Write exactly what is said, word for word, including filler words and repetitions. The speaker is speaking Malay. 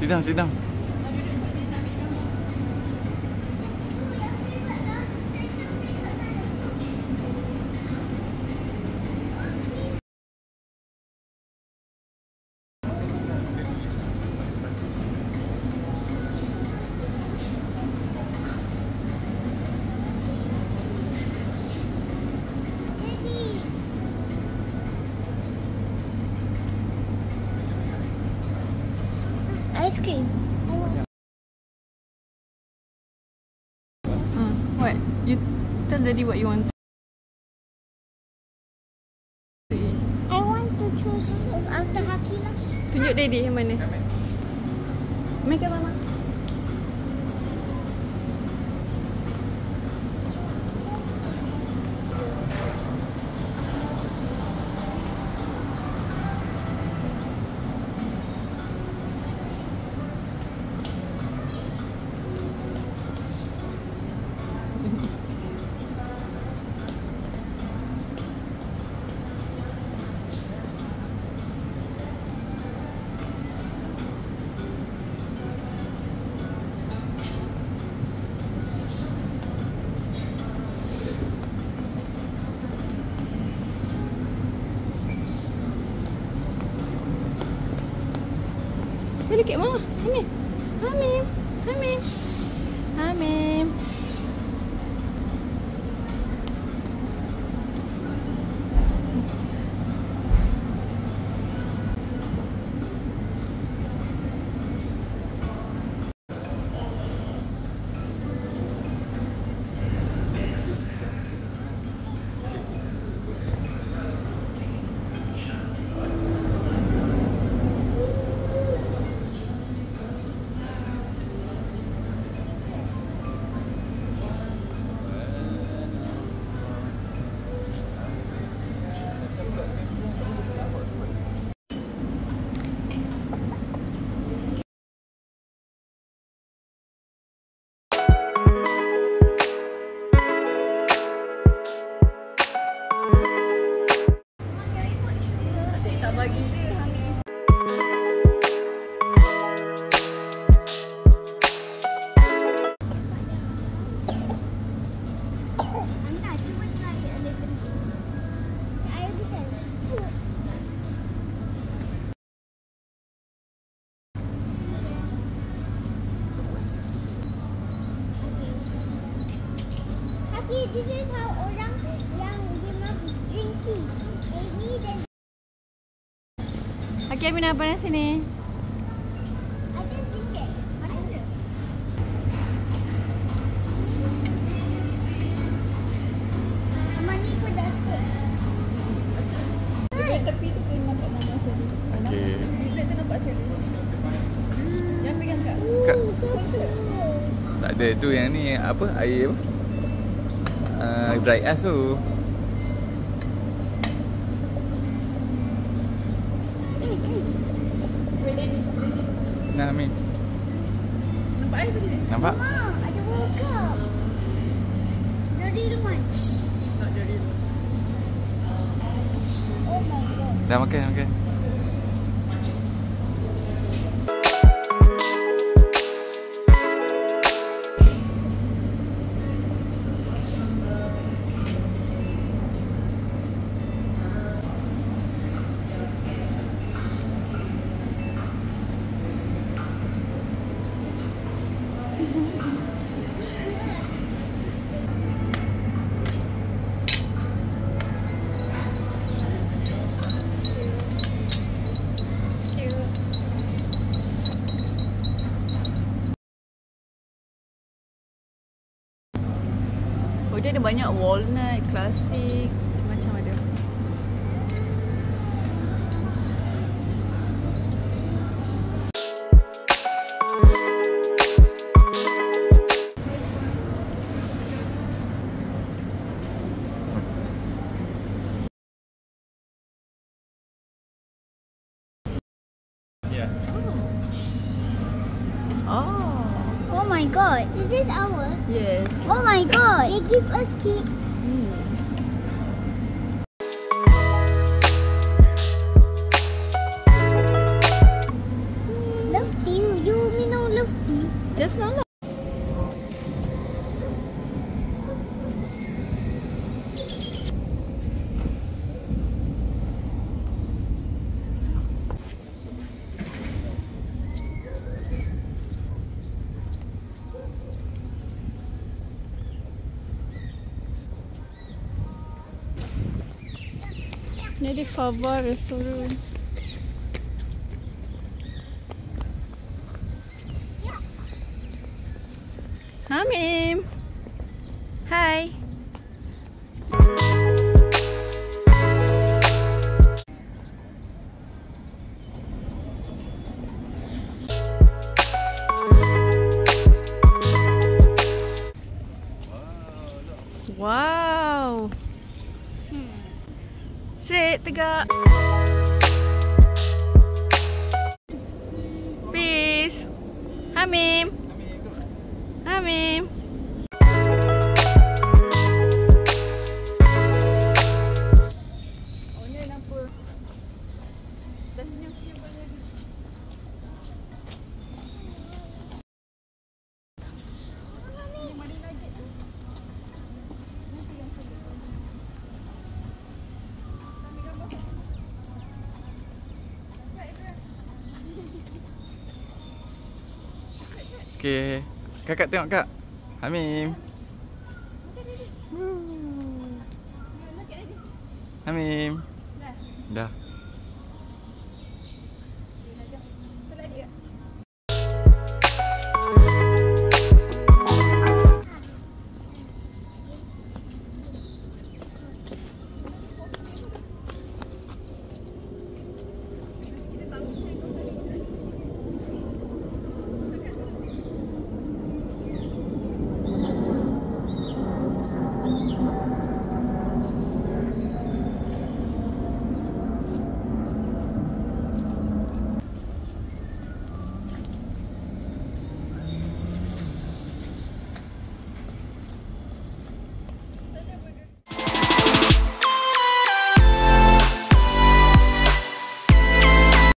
Sit down, sit down. Ice cream. Hmm. What? You tell daddy what you want to eat. I want to choose after Haki lah. Tunjuk daddy yang mana. Make up mama. Look at mama. Hamim. Hamim. Hamim. Hamim. Tak bagi je Hamim. Anda cuba try a little bit. I already tell. Haki, this is how orang yang dia must drink tea. They need and Haki Hamim nak panas sini. I just drink it. Mana dia? Mama ni pedas ke? Dekat tepi tu kena nampak mama sekali. Okay. Bisa tu nampak sekali. Jangan pegang kak. Kak. Oh, so cool. Tak ada tu yang ni apa? Air apa? Uh, dry ice tu. Nah, Amin. Nampak air tadi? Nampak? Mama, ada burger. The real one. Not the real. Oh my god. Dah makan, makan. Oh, dia ada banyak walnut, klasik, macam ada. Yeah. Oh. Oh my god. Is this ours? Yes. Oh my god. They give us cake. Hmm. Love you. You Ni ada Fava Restoran. Hamim. Hai. Wow. Hmm. Straight, tegak. Peace. Hamim. Hamim. Oh, ni kenapa? Dah senyum-senyum lagi. Okey. Kakak tengok kak. Hamim. Hamim. Dah.